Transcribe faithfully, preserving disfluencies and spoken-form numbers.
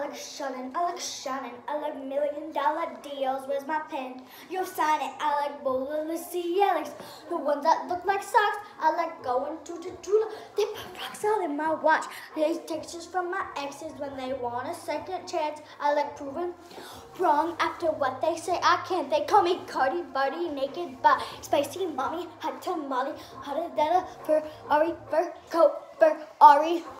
like Shannon, I like Shannon, I like million dollar deals. Where's my pen? You'll sign it. I like Bowler Cielix, the ones that look like socks. I like going to the jeweler. They put rocks all in my watch. They take pictures from my exes when they want a second chance. I like proving wrong after what they say I can't. They call me Cardi, Buddy, Naked, Body, Spicy Mommy, Hot Tamale, Hotter than a Ferrari, fur coat, Ferrari.